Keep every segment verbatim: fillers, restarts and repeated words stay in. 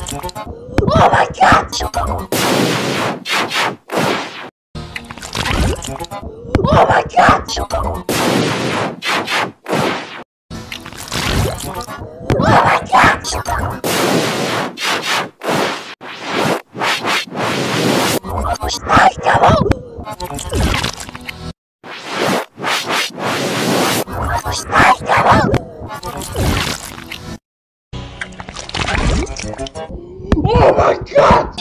Oh my god! Oh my god! Oh my god! Ai, cavalo! Ai, cavalo! Oh my god!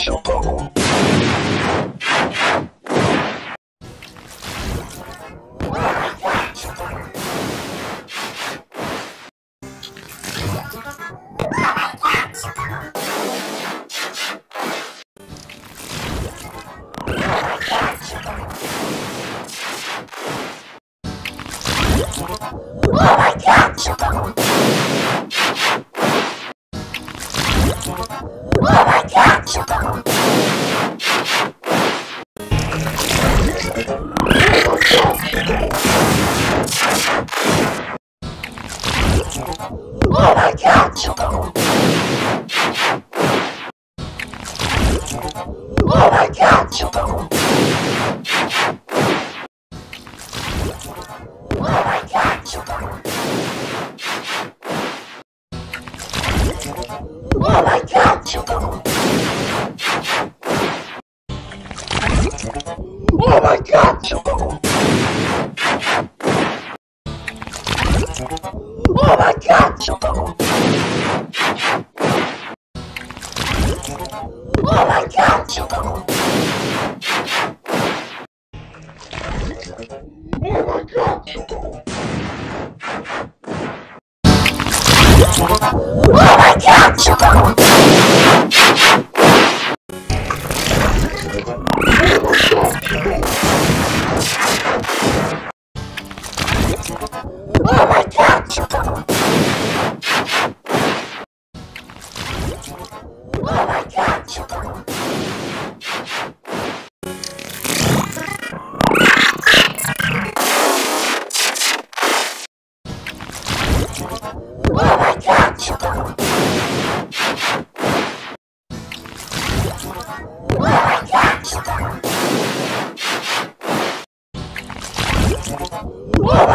Oh my god! Oh my god! Oh my god! Oh my god! Oh my god! Oh my god! Oh my god! Oh my god! Oh my god! Oh my god! Oh my god! Oh my god! Oh my god! Oh my god! Oh my god! Oh